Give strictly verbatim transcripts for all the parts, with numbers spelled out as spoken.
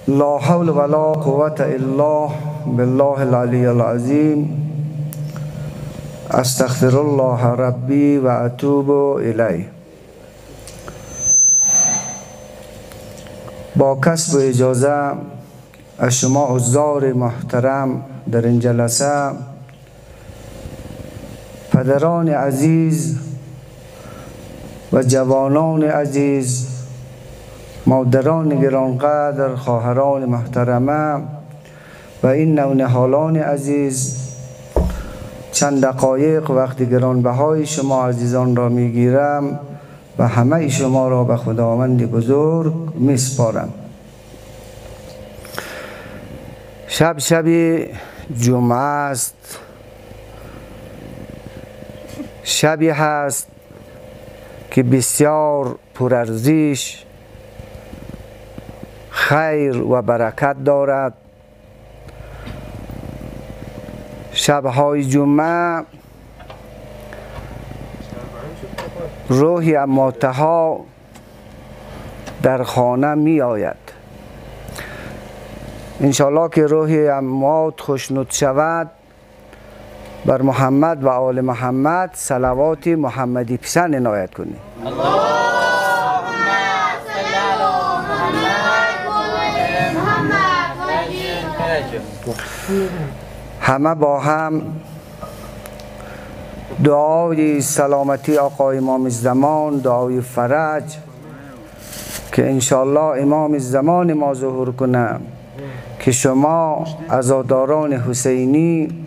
لا حول ولا قوة الا بالله العلی العظیم. استغفر الله ربی و اتوب الیه. با کسب و اجازه از شما حضار محترم در این جلسه، پدران عزیز و جوانان عزیز، مادران گرانقدر، خواهران محترمه و این نونهالان عزیز، چند دقایق وقت گرانبهای شما عزیزان را میگیرم و همه شما را به خداوند بزرگ میسپارم. شب شب جمعه است، شبی هست که بسیار پرارزش، خیر و برکت دارد. شبهای جمعه روح امواتها در خانه می آید. انشالله که روح اموات خوشنود شود، بر محمد و آل محمد صلوات محمدی پسند عنایت کنید. همه با هم دعای سلامتی آقا امام الزمان، دعای فرج که انشالله امام الزمان ما ظهور کنه، که شما عزاداران حسینی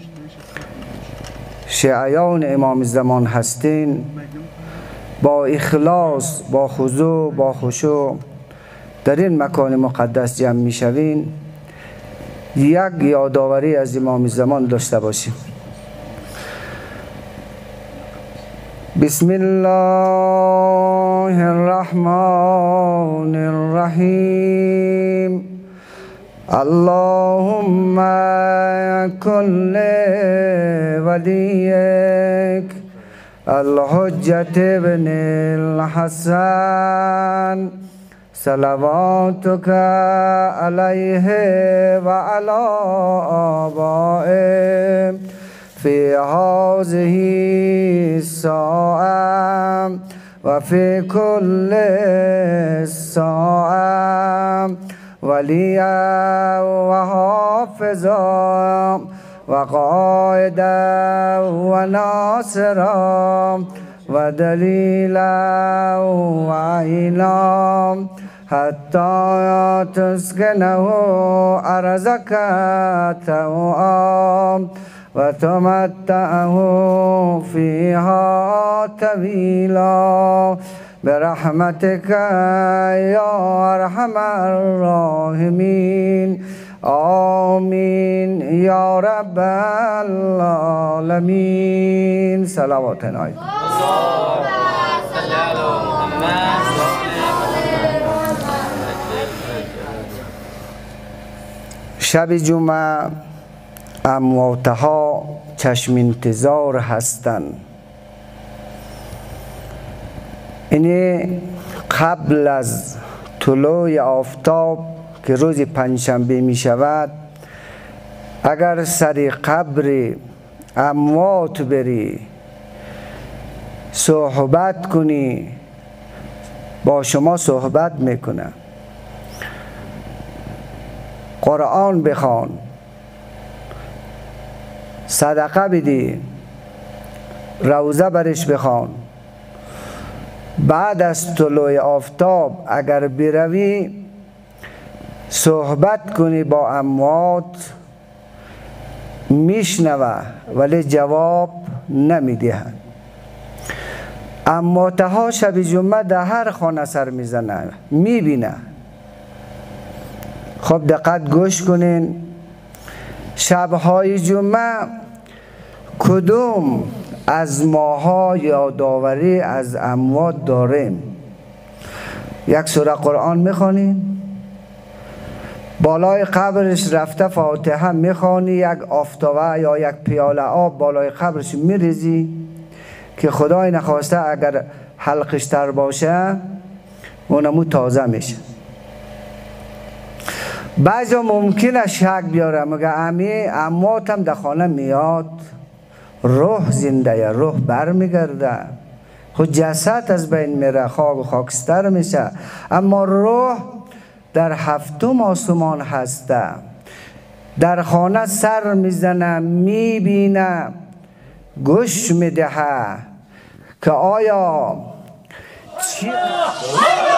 شیعیان امام الزمان هستین، با اخلاص، با خضوع، با خشوع در این مکان مقدس جمع می شوین. یک یادآوری از امام الزمان داشته باشیم. بسم الله الرحمن الرحیم. اللهم کل ولیک الحجة ابن الحسن صلواتك علیه و علی آبائه فی هذه الساعة و فی کل ساعة ولیا و حافظا و قائدا و ناصرا و دلیلا و عینا حتی تسکنه ارزک طوعا و تمتعه فیها طویلا برحمتك یا ارحم الراحمین. آمین یا رب العالمین. صلوات عنایت. شب جمعه امواتها چشم انتظار هستند. اینه قبل از طلوع آفتاب که روز پنجشنبه می شود، اگر سر قبر اموات بری صحبت کنی، با شما صحبت میکنه، قرآن بخوان، صدقه بدی، روزه برش بخوان. بعد از طلوع آفتاب اگر بروی صحبت کنی با اموات، میشنوه ولی جواب نمیدهند. امواتها شب جمعه در هر خانه سر میزنه، میبینه. خب دقت گوش کنین، شبهای جمعه کدوم از ماها یادآوری از اموات داریم؟ یک سوره قرآن میخوانیم، بالای قبرش رفته فاتحه میخوانی، یک آفتابه یا یک پیاله آب بالای قبرش میریزی که خدای نخواسته اگر حلقش تر باشه اونمو تازه میشه. بعضا ممکنه شک بیاره، مگه امی امواتم در خانه میاد، روح زنده یا روح بر میگرده، خود جسد از بین میره، خاک و خاکستر میشه، اما روح در هفتم آسمان هسته، در خانه سر میزنه، میبینه، گوش میدهه که آیا چی